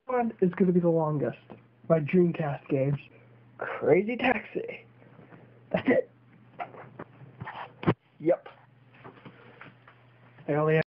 one is going to be the longest. My Dreamcast games. Crazy Taxi. That's it. Yep. I only have